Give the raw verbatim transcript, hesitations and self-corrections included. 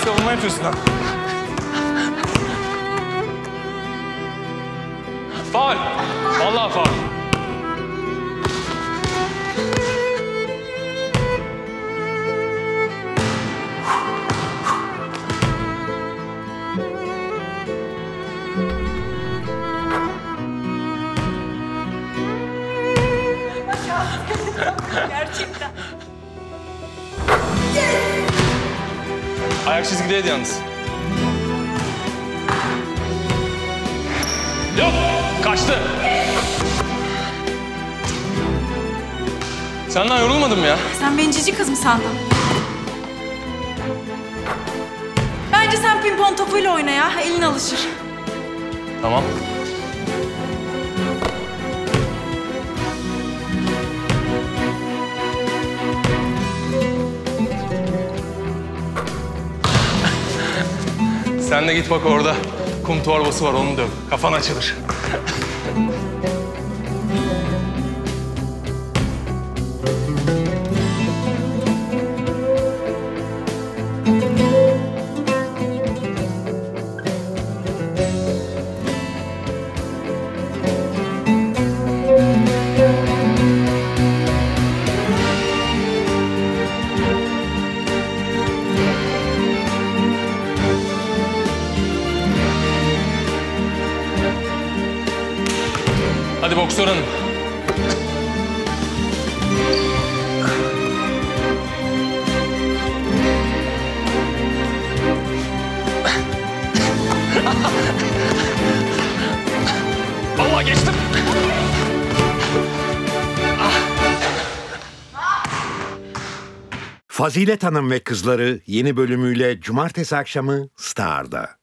savunma yapıyorsun lan. Faul. Vallahi faul. Gerçekten. Ayak çizgideydi yalnız. Yok, kaçtı. Senden yorulmadım mı ya? Sen beni cici kız mı sandın? Bence sen pimpon topuyla oyna ya, elin alışır. Tamam. Sen de git bak orada. Kum torbası var, onu döv. Kafan açılır. Hadi boksör hanım. Vallahi geçtim. Fazilet Hanım ve Kızları yeni bölümüyle cumartesi akşamı Star'da.